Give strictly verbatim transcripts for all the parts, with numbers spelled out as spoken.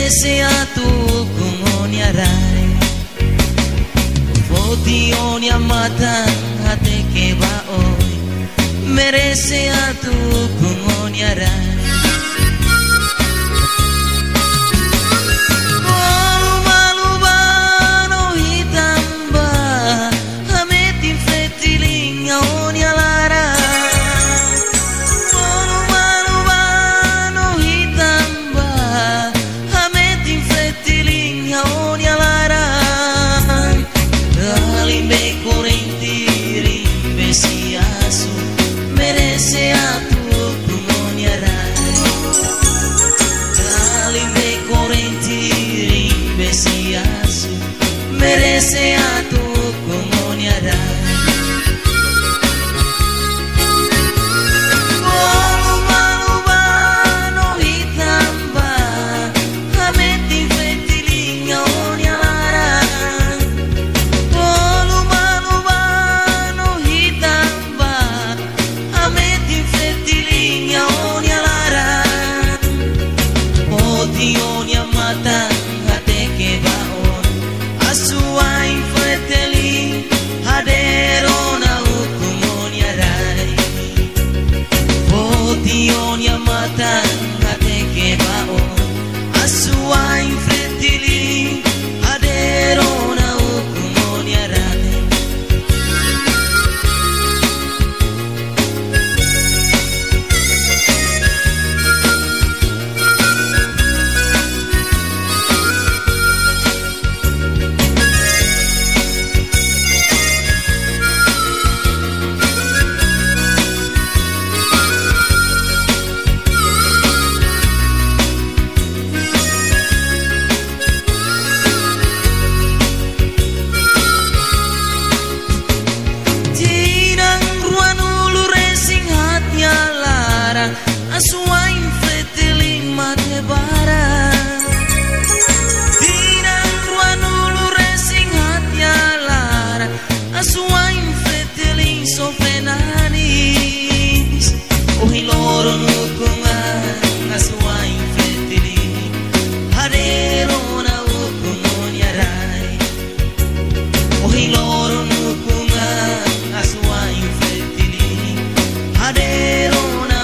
merece a tu kumoniarai Foti amatan hati ke baoi merece a tu kumoniarai Merece a tu kumoniarai Kalimbe correnti rimbesiasu Merece a tu kumoniarai Asua infeteling mate bara Tinang ruanulu resing hatya lara Asua infeteling sofenanis Ohiloro nukungan Asua infeteling Hadero na ukumoniarai Ohiloro nukungan Asua infeteling Hadero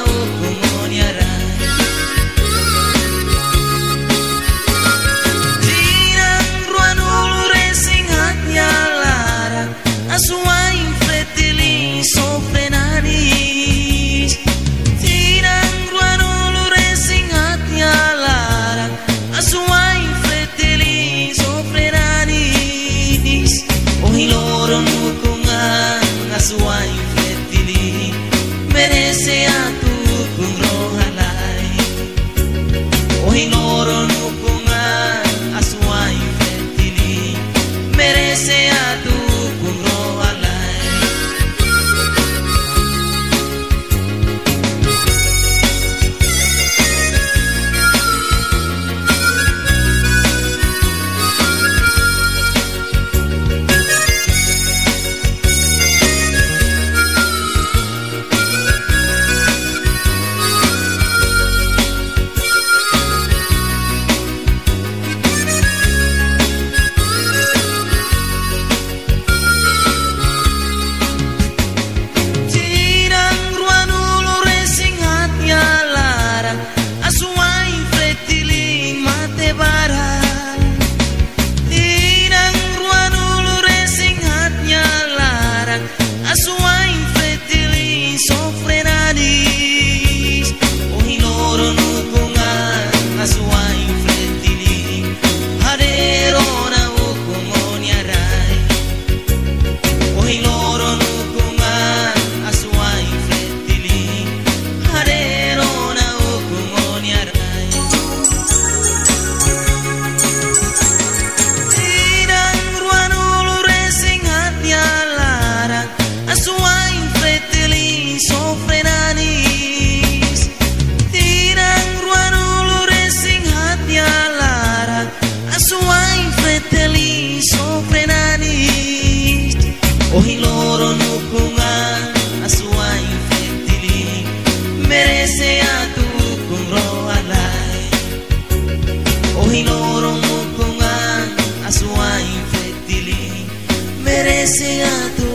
Asua infeteling sofrenanis Tinang ruanulu resing hatya lara Asua infeteling sofrenanis Ohiloro nukungan Asua infeteling merece a tu kumrohalai Ohiloro nukungan Asua infeteling merece a tu i loro mukungan aswa infettili merece a tu